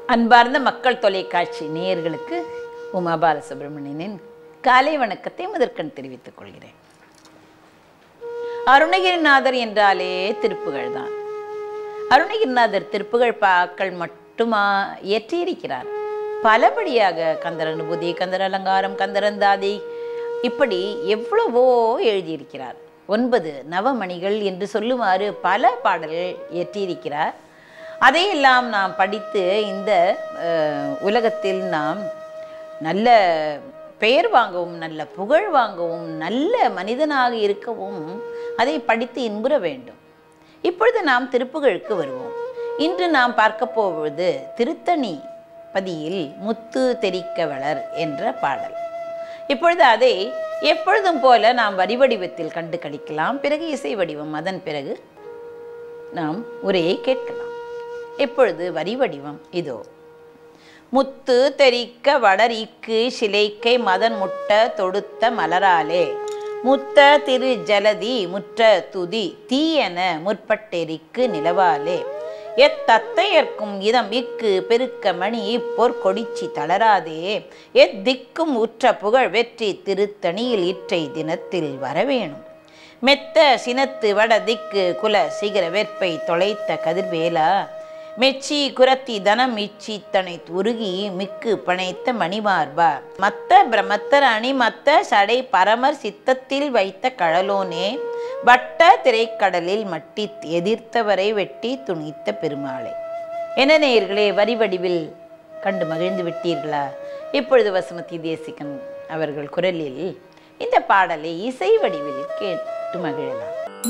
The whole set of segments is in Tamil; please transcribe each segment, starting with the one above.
அன்பார்ந்த மக்கள் தொலைக்காட்சி நேயர்களுக்கு உமா பாலசுப்ரமணியனின் காலை வணக்கத்தை முதற்கண் தெரிவித்துக் கொள்கிறேன். அருணகிரிநாதர் என்றாலே திருப்புகழ் தான். அருணகிரிநாதர் திருப்புகழ் பாக்கள் மட்டுமா இயற்றியிருக்கிறார். பலபடியாக கந்தர் அனுபூதி, கந்தர் அலங்காரம், கந்தரந்தாதி இப்படி எவ்வளவோ எழுதியிருக்கிறார். 9 நவமணிகள் என்று சொல்லுமாறு பல பாடல்கள் இயற்றியிருக்கிறார். அதையெல்லாம் நாம் படித்து இந்த உலகத்தில் நாம் நல்ல பெயர் வாங்கவும், நல்ல புகழ் வாங்கவும், நல்ல மனிதனாக இருக்கவும் அதை படித்து இன்புற வேண்டும். இப்பொழுது நாம் திருப்புகழுக்கு வருவோம். இன்று நாம் பார்க்க போவது திருத்தணி பதியில் முத்து தெரிக்க வளர் என்ற பாடல். இப்பொழுது அதை எப்பொழுதும் போல நாம் வரி வடிவத்தில் கண்டு கழிக்கலாம். பிறகு இசை வடிவம், அதன் பிறகு நாம் உரையை கேட்கலாம். இப்பொழுது வரி வடிவம் இதோ. முத்து தெரிக்க வளரிக்கு சிலைக்கை மதன் முட்ட தொடுத்த மலராலே முத்த திரு ஜலதி முற்ற துதி தீயன முற்பட்டெரிக்கு நிலவாலே எத்தத்தையர்க்கும் இதம் இக்கு பெருக்க மணி பொற்கொடிச்சி தளராதே திக்கும் உற்ற புகழ் வெற்றி திருத்தணியில் இற்றை தினத்தில் வரவேணும் மெத்த சினத்து வட திக்கு குல சிகர வேற்பை தொலைத்த கதிர்வேலா மெச்சி குரத்தி தனம் இச்சி தனை உருகி மிக்கு பனைத்த மணிமார்பா மத்த பிரமத்தர் அணி மத்த சடை பரமர் சித்தத்தில் வைத்த கழலோனே வட்ட திரைக்கடலில் மட்டி எதிர்த்தவரை வெட்டி துணித்த பெருமாளை. என்ன நேயர்களே, வரி வடிவில் கண்டு மகிழ்ந்து விட்டீர்களா? இப்பொழுது வசுமதி தேசிகன் அவர்கள் குரலில் இந்த பாடலை இசை வடிவில் கேட்டு மகிழலாம்.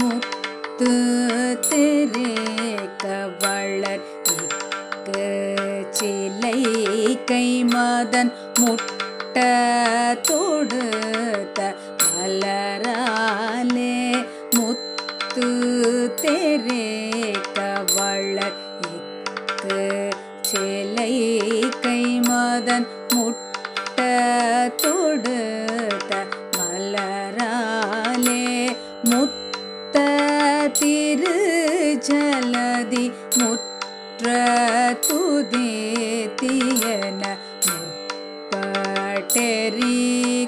வளர் சிலை கை மதன் முட்ட தொடுத்த மலராலே முத்து தெரேக்க வளர் சிலை கை மதன் முட்ட தொடுத்த மலராலே முத்த திரு ஜலதி முற்ற துதி தீயன முற்பட்டெரி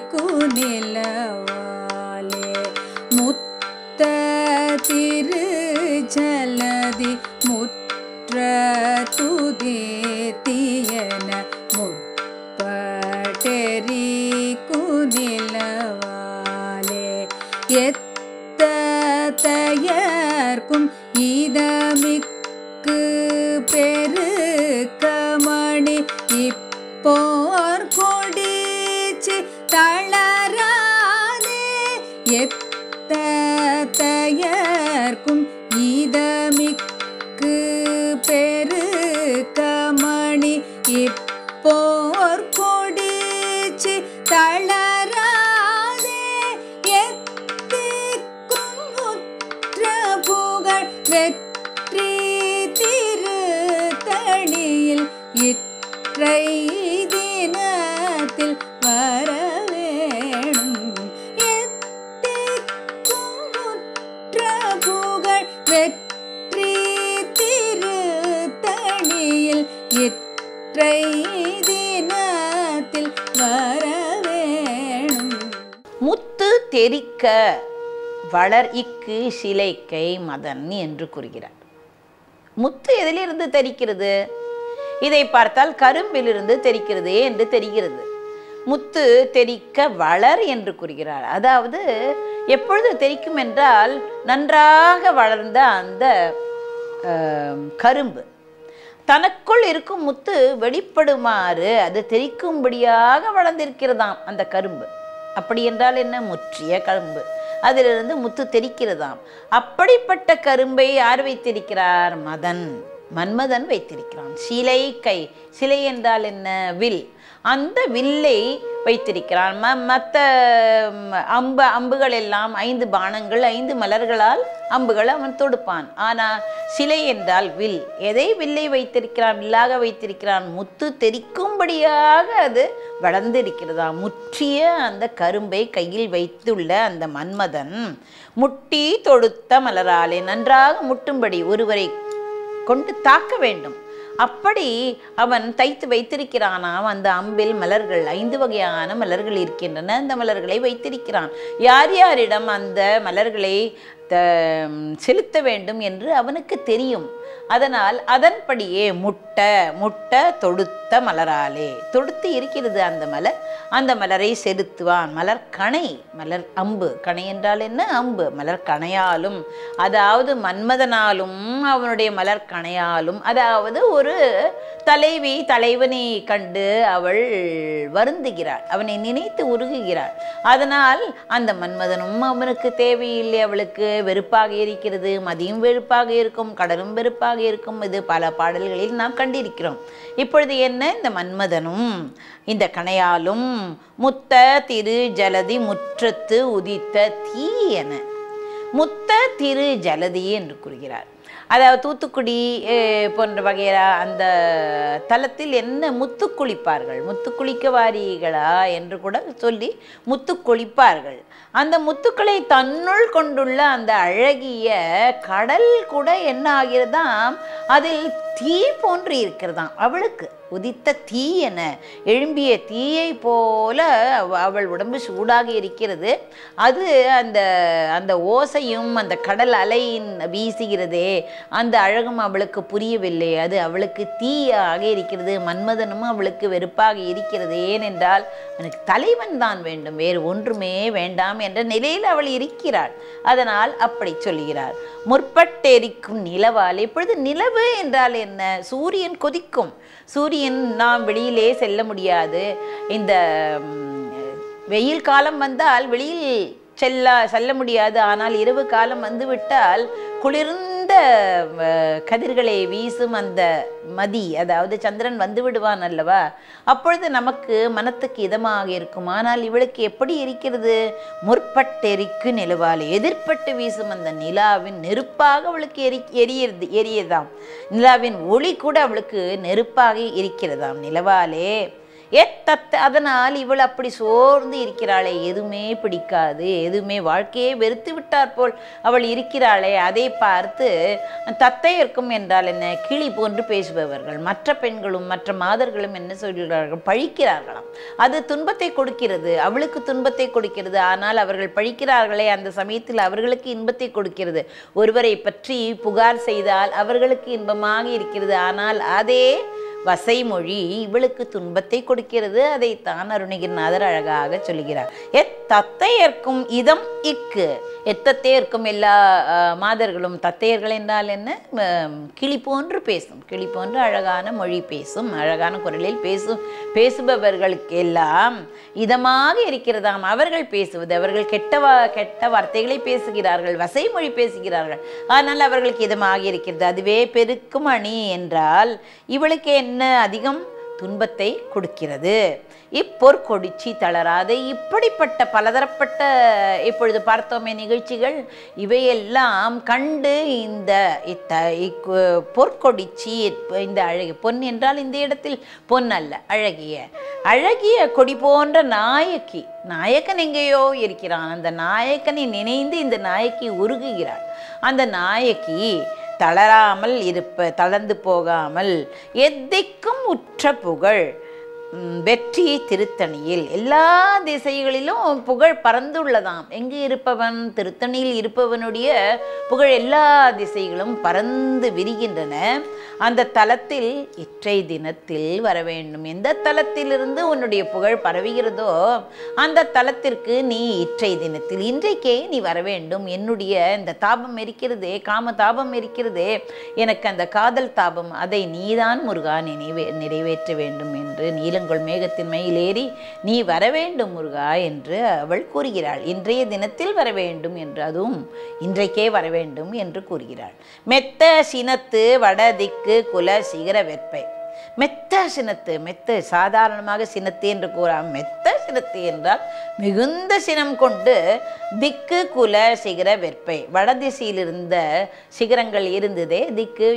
குநிலவாலே முத்த திரு ஜலதி முற்ற துதி தீயன முற்பட்டெரி குநிலவாலே எத்தத்தையர்க்கும் இதமிக்கு பெருக்கமணி இப்போர் கொடிச்சி தளராதே எத்தத்தையர்க்கும் இதமிக்கு பெருக்கமணி இப்போர் கொடிச்சி தளராதே எத்திக்கும் முற்ற புகழ் வெற்றி திருத்தணியில் இற்றை தினத்தில் வரவேணும் எத்திக்கும் முற்ற புகழ் வெற்றி திருத்தணியில் இற்றை தினத்தில் வரவேணும். முத்து தெரிக்க வளர் இக்கு சிலைக்கை மதன் என்று கூறுகிறார். முத்து எதிலிருந்து தெரிக்கிறது? இதை பார்த்தால் கரும்பிலிருந்து தெரிக்கிறது என்று தெரிகிறது. முத்து தெரிக்க வளர் என்று கூறுகிறார். அதாவது எப்பொழுது தெரிக்கும் என்றால் நன்றாக வளர்ந்த அந்த கரும்பு தனக்குள் இருக்கும் முத்து வெளிப்படுமாறு அது தெரிக்கும்படியாக வளர்ந்திருக்கிறதாம் அந்த கரும்பு. அப்படி என்றால் என்ன? முற்றிய கரும்பு, அதிலிருந்து முத்து தெரிக்கிறதாம். அப்படிப்பட்ட கரும்பை யார் வைத்திருக்கிறார்? மன்மதன் வைத்திருக்கிறான். சிலை கை, சிலை என்றால் என்ன? வில். அந்த வில்லை வைத்திருக்கிறான். மற்ற அம்புகள் எல்லாம் 5 பாணங்கள் 5 மலர்களால் அம்புகள் அவன் தொடுப்பான். ஆனால் சிலை என்றால் வில். எதை வில்லை வைத்திருக்கிறான்? வில்லாக வைத்திருக்கிறான். முத்து தெரிக்கும்படியாக அது வளர்ந்திருக்கிறதா. முற்றிய அந்த கரும்பை கையில் வைத்துள்ள அந்த மன்மதன் முட்டி தொடுத்த மலராலே நன்றாக முட்டும்படி ஒருவரை கொண்டு தாக்க வேண்டும். அப்படி அவன் தைத்து வைத்திருக்கிறானாம். அந்த அம்பில் மலர்கள் 5 வகையான மலர்கள் இருக்கின்றன. அந்த மலர்களை வைத்திருக்கிறான். யார் யாரிடம் அந்த மலர்களை செலுத்த வேண்டும் என்று அவனுக்கு தெரியும். அதனால் அதன்படியே முட்டை தொடுத்த மலராலே தொடுத்து இருக்கிறது அந்த மலர். அந்த மலரை செலுத்துவான். மலர் கணை, மலர் அம்பு. கணை என்றால் என்ன? அம்பு. மலர் கணையாலும், அதாவது மன்மதனாலும் அவனுடைய மலர் கணையாலும், அதாவது ஒரு தலைவி தலைவனை கண்டு அவள் வருந்துகிறாள், அவனை நினைத்து உருகுகிறாள். அதனால் அந்த மன்மதனும் அவனுக்கு தேவையில்லை, அவளுக்கு வெறுப்பாக இருக்கிறது. மதியும் வெறுப்பாக இருக்கும், கடலும் வெறுப்பாக இருக்கும். இது பல பாடல்களில் நாம் கண்டிருக்கிறோம். இப்பொழுது என்ன? இந்த மன்மதனும் இந்த கணையாலும் முத்த திரு ஜலதி முற்றத்து உதித்த தீயன. முத்த திரு ஜலதி என்று கூறுகிறார். அதாவது தூத்துக்குடி போன்ற வகையான அந்த தலத்தில் என்ன முத்து குளிப்பார்கள், முத்து குளிக்க வாரீகளா என்று கூட சொல்லி முத்து குளிப்பார்கள். அந்த முத்துக்களை தன்னுள் கொண்டுள்ள அந்த அழகிய கடல் கூட என்ன ஆகிறதாம், அதில் தீ போன்று இருக்கிறதாம். அவளுக்கு உதித்த தீ என, எழும்பிய தீயை போல அவள் உடம்பு சூடாக இருக்கிறது. அது அந்த அந்த ஓசையும் அந்த கடல் அலையின் வீசுகிறதே, அந்த அழகும் அவளுக்கு புரியவில்லை. அது அவளுக்கு தீயாக இருக்கிறது. மன்மதனும் அவளுக்கு வெறுப்பாக இருக்கிறது. ஏனென்றால் எனக்கு தலைவன் தான் வேண்டும், வேறு ஒன்றுமே வேண்டாம் என்ற நிலையில் அவள் இருக்கிறாள். அதனால் அப்படி சொல்கிறார். முற்பட்டெரிக்கும் நிலவால். இப்பொழுது நிலவு என்றால் என்ன? சூரியன் கொதிக்கும். சூரியன் நாம் வெளியிலே செல்ல முடியாது. இந்த வெயில் காலம் வந்தால் வெளியில் செல்ல முடியாது. ஆனால் இரவு காலம் வந்துவிட்டால் குளிர்ந்த கதிர்களை வீசும் அந்த மதி, அதாவது சந்திரன் வந்து விடுவான் அல்லவா, அப்பொழுது நமக்கு மனத்துக்கு இதமாக இருக்கும். ஆனால் இவளுக்கு எப்படி இருக்கிறது? முற்பட்டெரிக்கு நிலவால். எதிர்பட்டு வீசும் அந்த நிலாவின் நெருப்பாக அவளுக்கு எரியதாம். நிலாவின் ஒளி கூட அவளுக்கு நெருப்பாக இருக்கிறதாம் நிலவாலே. அதனால் இவள் அப்படி சோர்ந்து இருக்கிறாளே, எதுவுமே பிடிக்காது, எதுவுமே வாழ்க்கையை வெறுத்து விட்டார் போல் அவள் இருக்கிறாளே. அதை பார்த்து தத்தையர்க்கும் என்றால் என்ன, கிளி போன்று பேசுபவர்கள் மற்ற பெண்களும் மற்ற மாதர்களும் என்ன சொல்கிறார்கள்? பழிக்கிறார்களாம். அது துன்பத்தை கொடுக்கிறது, அவளுக்கு துன்பத்தை கொடுக்கிறது. ஆனால் அவர்கள் பழிக்கிறார்களே, அந்த சமயத்தில் அவர்களுக்கு இன்பத்தை கொடுக்கிறது. ஒருவரை பற்றி புகார் செய்தால் அவர்களுக்கு இன்பமாக இருக்கிறது. ஆனால் அதே வசைமொழி இவளுக்கு துன்பத்தை கொடுக்கிறது. அதைத்தான் அருணகிரிநாதர் அழகாக சொல்கிறார். தத்தையர்க்கும் இதம் இக்கு. எத்தத்தையர்க்கும் எல்லா மாதர்களும், தத்தையர்கள் என்றால் என்ன, கிளி போன்று பேசும், கிளி போன்று அழகான மொழி பேசும், அழகான குரலில் பேசுபவர்களுக்கு எல்லாம் இதமாக இருக்கிறதாம் அவர்கள் பேசுவது. அவர்கள் கெட்ட வார்த்தைகளை பேசுகிறார்கள், வசைமொழி பேசுகிறார்கள். ஆனால் அவர்களுக்கு இதமாக இருக்கிறது. அதுவே பெருக்கும் அணி என்றால் இவளுக்கு என்ன அதிகம் துன்பத்தை கொடுக்கிறது. இப்பொற்கொடிச்சி தளராது. இப்படிப்பட்ட பலதரப்பட்ட இப்பொழுது பார்த்தோமே நிகழ்ச்சிகள், இவையெல்லாம் கண்டு இந்த பொற்கொடிச்சி, இந்த அழகிய பொன் என்றால் இந்த இடத்தில் பொன் அல்ல, அழகிய கொடி போன்ற நாயக்கி, நாயக்கன் எங்கேயோ இருக்கிறான். அந்த நாயக்கனை நினைந்து இந்த நாயக்கி உருகுகிறாள். அந்த நாயக்கி தளராமல் தளர்ந்து போகாமல் எத்திக்கும் உற்ற புகழ் வெற்றி திருத்தணியில். எல்லா திசைகளிலும் புகழ் பறந்துள்ளதாம். எங்கு இருப்பவன்? திருத்தணியில் இருப்பவனுடைய புகழ் எல்லா திசைகளும் பறந்து விரிகின்றன. அந்த தலத்தில் இற்றை தினத்தில் வர வேண்டும். எந்த தலத்திலிருந்து உன்னுடைய புகழ் பரவுகிறதோ அந்த தலத்திற்கு நீ இற்றை தினத்தில், இன்றைக்கே நீ வர வேண்டும். என்னுடைய இந்த தாபம் இருக்கிறதே, காம தாபம் இருக்கிறதே, எனக்கு அந்த காதல் தாபம், அதை நீதான் முருகா நிறைவேற்ற வேண்டும் என்று நீலங்கொள் மேகத்தின் மயிலேறி நீ வர வேண்டும் முருகா என்று அவள் கூறுகிறாள். இன்றைய தினத்தில் வர வேண்டும் என்று, அதுவும் இன்றைக்கே வர வேண்டும் என்று கூறுகிறாள். மெத்த சினத்து வடதிக்கு குல சிகர வெற்பை. மெத்த சினத்து, மெத்த சாதாரணமாக சினத்து என்று கூறாம். மெத்த சினத்து என்றால் மிகுந்த சினம் கொண்டு திக்கு குல சிகர வெற்பை. வடதிசையில் இருந்த சிகரங்கள் இருந்ததே, திக்கு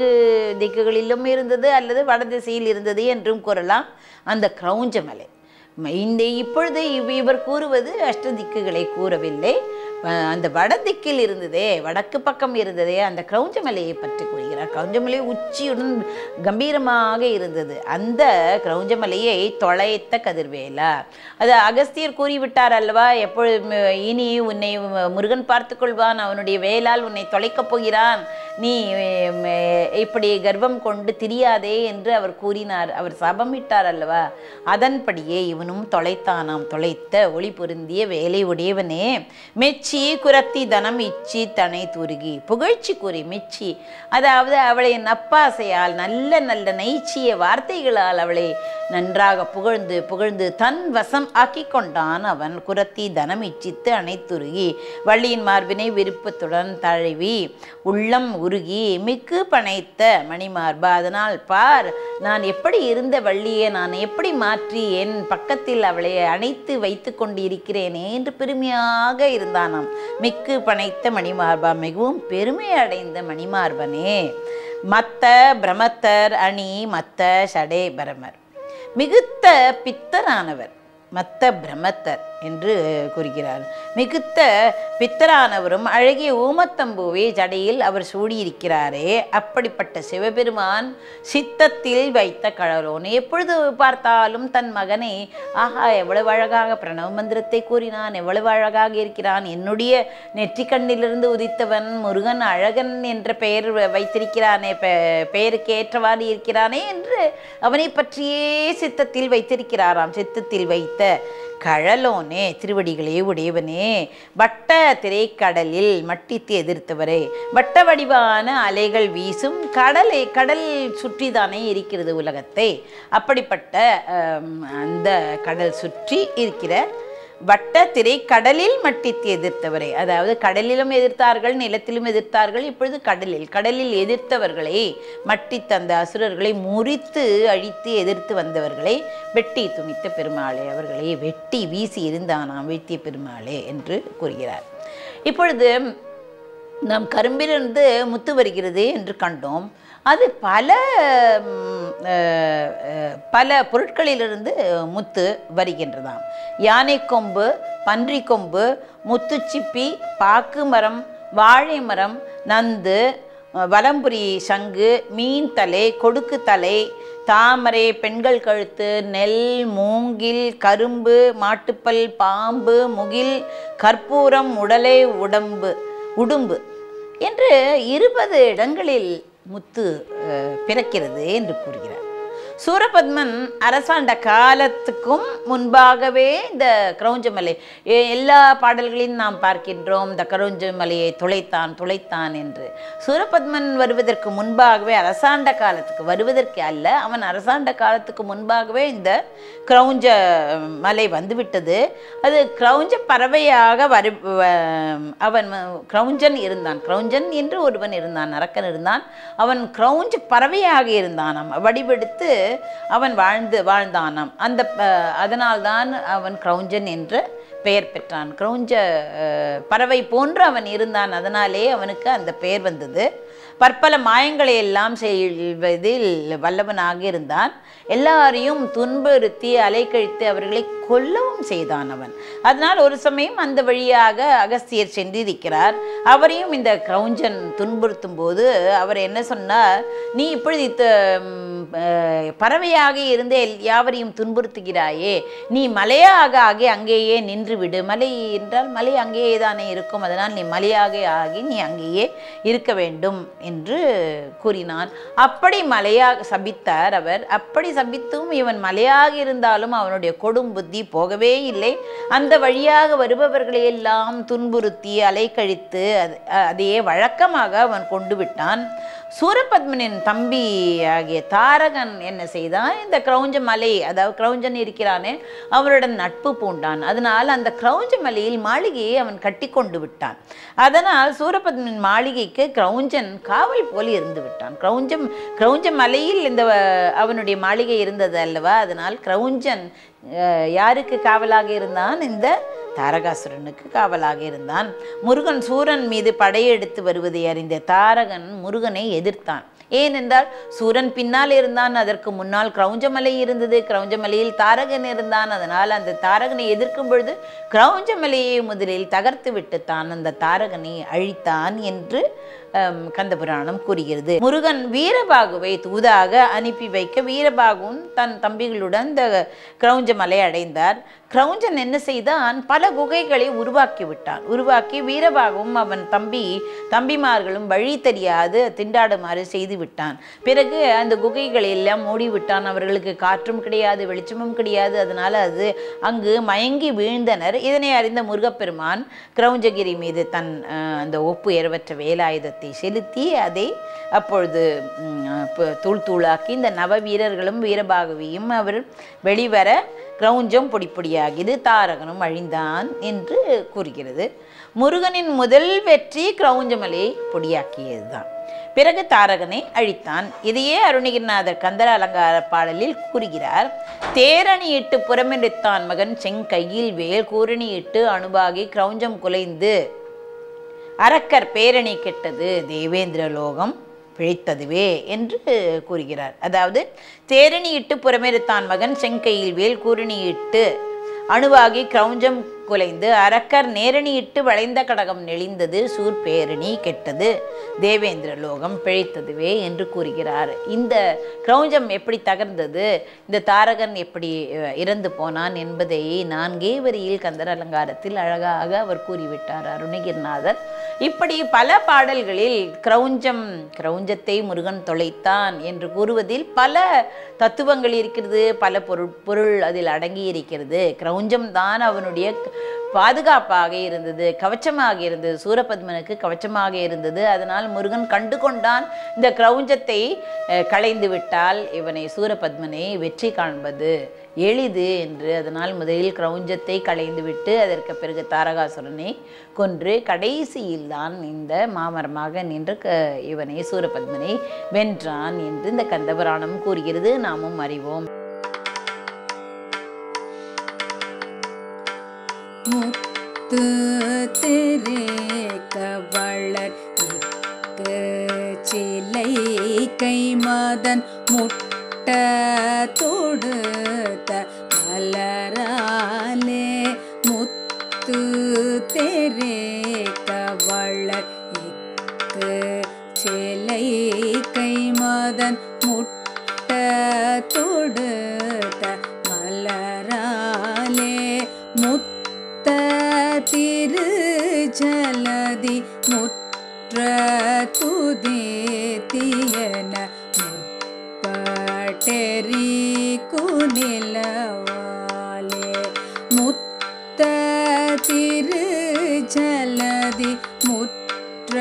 திக்குகளிலும் இருந்தது அல்லது வடதிசையில் இருந்தது என்றும் கூறலாம். அந்த கிரௌஞ்ச மலை, இப்பொழுது இவர் கூறுவது அஷ்டதிக்குகளை கூறவில்லை. அந்த வடதிக்கில் இருந்ததே, வடக்கு பக்கம் இருந்ததே அந்த கிரௌஞ்சமலையை பற்றி கூறுகிறார். கிரௌஞ்சமலை உச்சியுடன் கம்பீரமாக இருந்தது. அந்த கிரௌஞ்சமலையை தொலைத்த கதிர்வேலா, அது அகஸ்தியர் கூறிவிட்டார் அல்லவா, எப்பொழுது இனி உன்னை முருகன் பார்த்து கொள்வான், அவனுடைய வேலால் உன்னை தொலைக்கப் போகிறான், நீ இப்படி கர்வம் கொண்டு திரியாதே என்று அவர் கூறினார், அவர் சபமிட்டார் அல்லவா. அதன்படியே இவனும் தொலைத்தானாம். தொலைத்த ஒளி பொருந்திய வேலை உடையவனே, மெச்சி குரத்தி தனம் இச்சி தனை துருகி, புகழ்ச்சி கூறி மெச்சி, அதாவது அவளை நப்பாசையால் நல்ல நல்ல நெய்ச்சிய வார்த்தைகளால் அவளை நன்றாக புகழ்ந்து புகழ்ந்து தன் வசம் ஆக்கி கொண்டான் அவன். குரத்தி தனம் இச்சித்து அனைத்துருகி, வள்ளியின் மார்பினை விருப்பத்துடன் தழுவி உள்ளம் உருகி மிக்கு பனைத்த மணிமார்பா, அதனால் பார் நான் எப்படி இருந்த வள்ளியை நான் எப்படி மாற்றி என் பக்கத்தில் அவளை அணைத்து வைத்து கொண்டு இருக்கிறேனே என்று பெருமையாக இருந்தானாம். மிக்கு பனைத்த மணிமார்பா, மிகவும் பெருமை அடைந்த மணிமார்பனே. மத்த பிரமத்தர் அணி மத்த சடே பரமர், மிகுத்த பித்தரானவர், மத்த பிரமத்தர் என்று கூறுகிறார். மிகுத்த பித்தரானவரும் அழகிய ஊமத்தம்பூவை ஜடையில் அவர் சூடியிருக்கிறாரே, அப்படிப்பட்ட சிவபெருமான் சித்தத்தில் வைத்த கழலோன். எப்பொழுது பார்த்தாலும் தன் மகனை, ஆஹா எவ்வளவு அழகாக பிரணவ மந்திரத்தை கூறினான், எவ்வளவு அழகாக இருக்கிறான், என்னுடைய நெற்றிக்கண்ணிலிருந்து உதித்தவன் முருகன் அழகன் என்ற பெயர் வைத்திருக்கிறானே, பெயருக்கு ஏற்றவாறு இருக்கிறானே என்று அவனை பற்றியே சித்தத்தில் வைத்திருக்கிறாராம். சித்தத்தில் வைத்த கழலோனே, திருவடிகளே உடையவனே. வட்ட திரைக்கடலில் மட்டித்து எதிர்த்தவரே, வட்ட வடிவான அலைகள் வீசும் கடல் சுற்றிதானே இருக்கிறது உலகத்தை. அப்படிப்பட்ட அந்த கடல் சுற்றி இருக்கிற வட்ட திரை கடலில் மட்டித்து எதிர்த்தவரே, அதாவது கடலிலும் எதிர்த்தார்கள், நிலத்திலும் எதிர்த்தார்கள், இப்பொழுது கடலில் எதிர்த்தவர்களை மட்டித்த அந்த அசுரர்களை முறித்து அழித்து எதிர்த்து வந்தவர்களை வெட்டி துணித்த பெருமாளே, அவர்களை வெட்டி வீசி இருந்தானாம் வெட்டிய பெருமாளே என்று கூறுகிறார். இப்பொழுது நாம் கரும்பிலிருந்து முத்து வருகிறது என்று கண்டோம். அது பல பொருட்களிலிருந்து முத்து வருகின்றதாம். யானை கொம்பு, பன்றி கொம்பு, முத்துச்சிப்பி, பாக்கு மரம், வாழை மரம், நந்து, வலம்புரி சங்கு, மீன் தலை, கொடுக்கு தலை, தாமரை, பெண்கள் கழுத்து, நெல், மூங்கில், கரும்பு, மாட்டுப்பல், பாம்பு, முகில், கற்பூரம், உடலை, உடும்பு என்று 20 இடங்களில் முத்து பிறக்கிறது என்று கூறுகிறார். சூரபத்மன் அரசாண்ட காலத்துக்கும் முன்பாகவே இந்த கிரௌஞ்சமலை, எல்லா பாடல்களையும் நாம் பார்க்கின்றோம், இந்த கிரௌஞ்சமலையை துளைத்தான் என்று. சூரபத்மன் வருவதற்கு முன்பாகவே, அரசாண்ட காலத்துக்கு வருவதற்கு அல்ல, அவன் அரசாண்ட காலத்துக்கு முன்பாகவே இந்த கிரௌஞ்ச மலை வந்துவிட்டது. அது கிரௌஞ்ச பறவையாக அவன் கிரௌஞ்சன் இருந்தான். கிரௌஞ்சன் என்று ஒருவன் இருந்தான், அரக்கன் இருந்தான். அவன் கிரௌஞ்ச பறவையாக இருந்தான், வடிவெடுத்து அவன் வாழ்ந்தானாம். அதனால்தான் அவன் கிரௌஞ்சன் என்று பெயர் பெற்றான். கிரௌஞ்ச பறவை போன்று அவன் இருந்தான், அதனாலே அவனுக்கு அந்த பெயர் வந்தது. பற்பல மாயங்களை எல்லாம் செய்வதில் வல்லவனாக இருந்தான். எல்லாரையும் துன்புறுத்தி அலைக்கழித்து அவர்களை கொல்லவும் செய்தான் அவன். அதனால் ஒரு சமயம் அந்த வழியாக அகஸ்தியர் சென்றிருக்கிறார். அவரையும் இந்த கிரௌஞ்சன் துன்புறுத்தும் போது அவர் என்ன சொன்னார், நீ இப்பொழுது பறவையாக இருந்தே யாவரையும் துன்புறுத்துகிறாயே, நீ மலையாக ஆகி அங்கேயே நின்று விடு. மலை என்றால் மலை அங்கேயே தானே இருக்கும், அதனால் நீ மலையாக ஆகி நீ அங்கேயே இருக்க வேண்டும் என்று கூறினான். அப்படி மலையாக சபித்தார் அவர். அப்படி சபித்தும் இவன் மலையாக இருந்தாலும் அவனுடைய கொடும் புத்தி போகவே இல்லை. அந்த வழியாக வருபவர்களை எல்லாம் துன்புறுத்தி அலைக்கழித்து அதையே வழக்கமாக அவன் கொண்டு விட்டான். சூரபத்மனின் தம்பி ஆகிய தாரகன் என்ன செய்தான், இந்த கிரௌஞ்ச மலை, அதாவது கிரௌஞ்சன் இருக்கிறானே அவருடன் நட்பு பூண்டான். அதனால் அந்த கிரௌஞ்ச மலையில் மாளிகையை அவன் கட்டி கொண்டு விட்டான். அதனால் சூரபத்மனின் மாளிகைக்கு கிரௌஞ்சன் காவல் போல் இருந்து விட்டான். கிரௌஞ்ச மலையில் இந்த அவனுடைய மாளிகை இருந்தது அல்லவா, அதனால் கிரௌஞ்சன் யாருக்கு காவலாக இருந்தான், இந்த தாரகாசுரனுக்கு காவலாக இருந்தான். முருகன் சூரன் மீது படையெடுத்து வருவதை அறிந்த தாரகன் முருகனை எதிர்த்தான். ஏனென்றால் சூரன் பின்னால் இருந்தான், அதற்கு முன்னால் கிரௌஞ்சமலை இருந்தது, கிரௌஞ்சமலையில் தாரகன் இருந்தான். அதனால் அந்த தாரகனை எதிர்க்கும் பொழுது கிரௌஞ்சமலையை முதலில் தகர்த்து விட்டுத்தான் அந்த தாரகனை அழித்தான் என்று கந்தபுராணம் கூறுகிறது. முருகன் வீரபாகுவை தூதாக அனுப்பி வைக்க வீரபாகுவும் தன் தம்பிகளுடன் இந்த கிரௌஞ்சமலை அடைந்தார். கிரௌஞ்சன் என்ன செய்தான்? பல குகைகளை உருவாக்கி விட்டான். உருவாக்கி வீரபாகவும் அவன் தம்பிமார்களும் வழி தெரியாது திண்டாடுமாறு செய்து விட்டான். பிறகு அந்த குகைகளை எல்லாம் மூடிவிட்டான். அவர்களுக்கு காற்றும் கிடையாது, வெளிச்சமும் கிடையாது. அதனால அது அங்கு மயங்கி வீழ்ந்தனர். இதனை அறிந்த முருகப்பெருமான் கிரௌஞ்சகிரி மீது தன் அந்த ஒப்பு ஏறவற்ற வேலாயுதத்தை செலுத்தி அதை அப்பொழுது தூள் தூளாக்கி இந்த நவ வீரர்களும் வீரபாகுவையும் அவர் வெளிவர கிரௌஞ்சம் பொடிப்பொடியாகிது, தாரகனும் அழிந்தான் என்று கூறுகிறது. முருகனின் முதல் வெற்றி கிரௌஞ்சமலை பொடியாக்கியதுதான். பிறகு தாரகனை அழித்தான். இதையே அருணகிரிநாதர் கந்தர அலங்கார பாடலில் கூறுகிறார். தேரணியிட்டு புறமெடுத்தான் மகன் செங்கையில் வேல் கூரணியிட்டு அணுபாகி கிரௌஞ்சம் குலைந்து அரக்கர் பேரணி கெட்டது தேவேந்திர லோகம் பிழைத்ததுவே என்று கூறுகிறார். அதாவது தேரணியிட்டு புறமெடுத்தான் மகன் செங்கையில் வேல் கூரணியிட்டு அணுவாகி கிரௌஞ்சம் குலைந்து அரக்கர் நேரணியிட்டு வளைந்த கடகம் நெளிந்தது சூர்பேரணி கெட்டது தேவேந்திர லோகம் பிழைத்ததுவே என்று கூறுகிறார். இந்த கிரௌஞ்சம் எப்படி தகர்ந்தது, இந்த தாரகன் எப்படி இறந்து போனான் என்பதை 4 வரியில் கந்தர் அலங்காரத்தில் அழகாக அவர் கூறிவிட்டார் அருணகிரிநாதர். இப்படி பல பாடல்களில் கிரௌஞ்சத்தை முருகன் தொலைத்தான் என்று கூறுவதில் பல தத்துவங்கள் இருக்கிறது, பல பொருள் அதில் அடங்கி இருக்கிறது. கிரௌஞ்சம் தான் அவனுடைய பாதுகாப்பாக இருந்தது, கவச்சமாக இருந்தது, சூரபத்மனுக்கு கவச்சமாக இருந்தது. அதனால் முருகன் கண்டு கொண்டான், இந்த கிரௌஞ்சத்தை களைந்து விட்டால் இவனை சூரபத்மனை வெற்றி காண்பது எளிது என்று. அதனால் முதலில் கிரௌஞ்சத்தை களைந்து விட்டு அதற்கு பிறகு தாரகாசுரனை கொன்று கடைசியில் தான் இந்த மாமரமாக நின்று இவனை சூரபத்மனை வென்றான் என்று இந்த கந்தபுராணம் கூறுகிறது. நாமும் அறிவோம். முத்து திரே கவளர் சிலை கைமதன் முட்ட தொடுத்த மலராலே முத்து திரே கவளர் சிலை கைமதன் முட்ட தொடுத்த மலராலே திரு ஜலதி முற்ற துதேத்தியன முற்பட்டெறி குநிலவாலே முத்த திரு ஜலதி முற்ற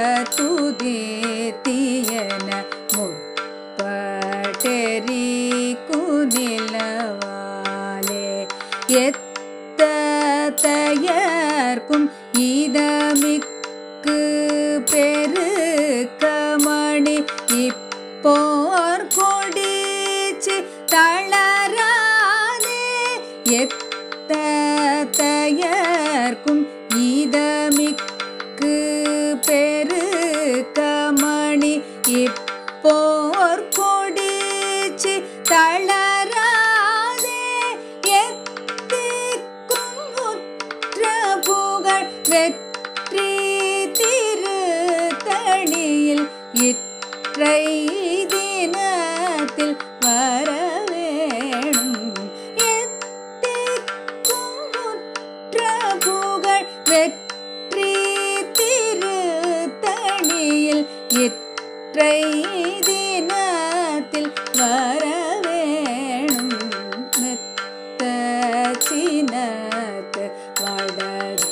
துதேத்தியன முற்பட்டெறி குநிலவாலே தயர்க்கும் இதமிக்கு பெருக்கமணி இப்போர் கொடிச்சு தளராதே தயர்க்கும் இதமிக்கு பெருக்கமணி இப்போர் கொடிச்சு தளராதே வெற்றி திருத்தணியில் இற்றை தினத்தில் வரவேணும் எத்திக்குமுற்ற புகழ் வெற்றி திருத்தணியில் இற்றை தினத்தில் வரவேணும் மெத்த சினத்து வடதி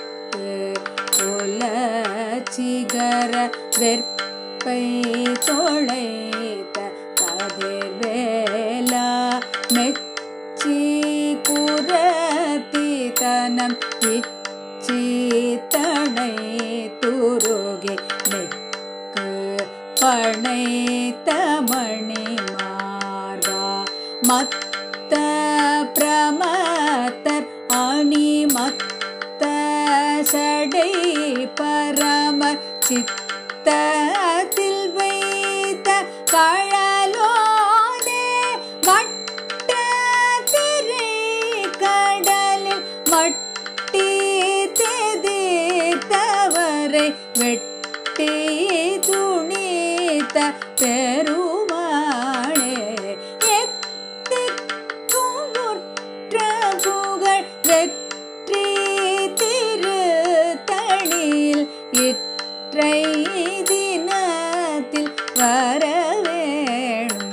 சிகர வெற்பை தொலைத்த கதிர்வேலா மெச்சி குரத்தி தனம் இச்சி தடை துருகி நெக்கு பனைத்த மணி மார்பா மத்த பிரமத்தர் அணி மத்த சடை பரம சித்தத்தில் வைத்த வெட்டி துணித்த பெருமாளே எத்திக்கும் உற்ற புகழ் வெற்றி திருத்தணியில் இற்றை தினத்தில் வரவேணும்.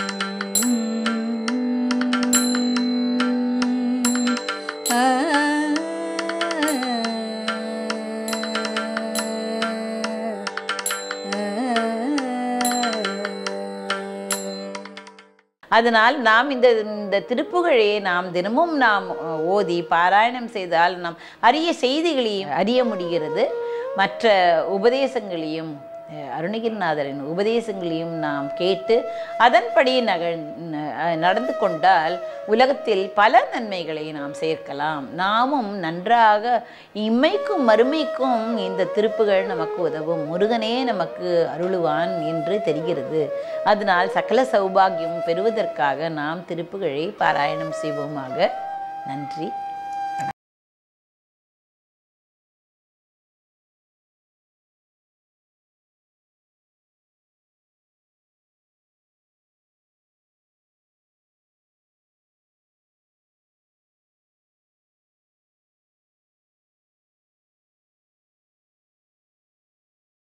அதனால் நாம் இந்த திருப்புகழை நாம் தினமும் நாம் ஓதி பாராயணம் செய்தால் நாம் அரிய செய்திகளையும் அறிய முடிகிறது. மற்ற உபதேசங்களையும் அருணகிரிநாதரின் உபதேசங்களையும் நாம் கேட்டு அதன்படி நடந்து கொண்டால் உலகத்தில் பல நன்மைகளை நாம் சேர்க்கலாம். நாமும் நன்றாக இம்மைக்கும் மறுமைக்கும் இந்த திருப்புகள் நமக்கு உதவும். முருகனே நமக்கு அருளுவான் என்று தெரிகிறது. அதனால் சகல சௌபாகியம் பெறுவதற்காக நாம் திருப்புகழை பாராயணம் செய்வோமாக. நன்றி.